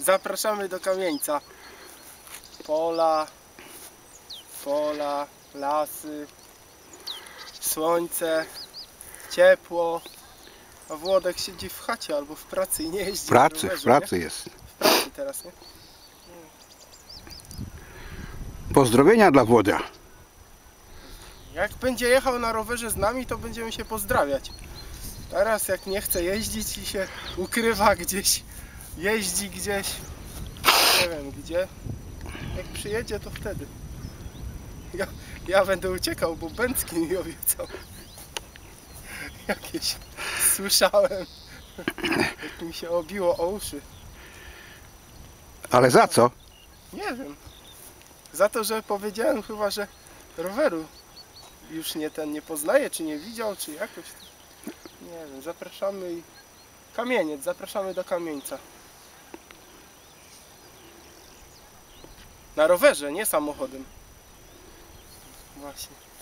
Zapraszamy do Kamieńca. Pola, lasy, słońce, ciepło. A Włodek siedzi w chacie albo w pracy i nie jeździ. W pracy, rowerze, w pracy nie? jest. W pracy teraz, nie? Pozdrowienia dla Włodzia. Jak będzie jechał na rowerze z nami, to będziemy się pozdrawiać. Teraz jak nie chce jeździć i się ukrywa gdzieś, jeździ gdzieś, nie wiem gdzie, jak przyjedzie, to wtedy. Ja będę uciekał, bo Bęcki mi obiecał. Jakieś słyszałem, jak mi się obiło o uszy. Ale za co? Nie wiem. Za to, że powiedziałem chyba, że roweru już nie poznaje, czy nie widział, czy jakoś. Nie wiem, zapraszamy i... Kamieniec, zapraszamy do Kamieńca. Na rowerze, nie samochodem. Właśnie.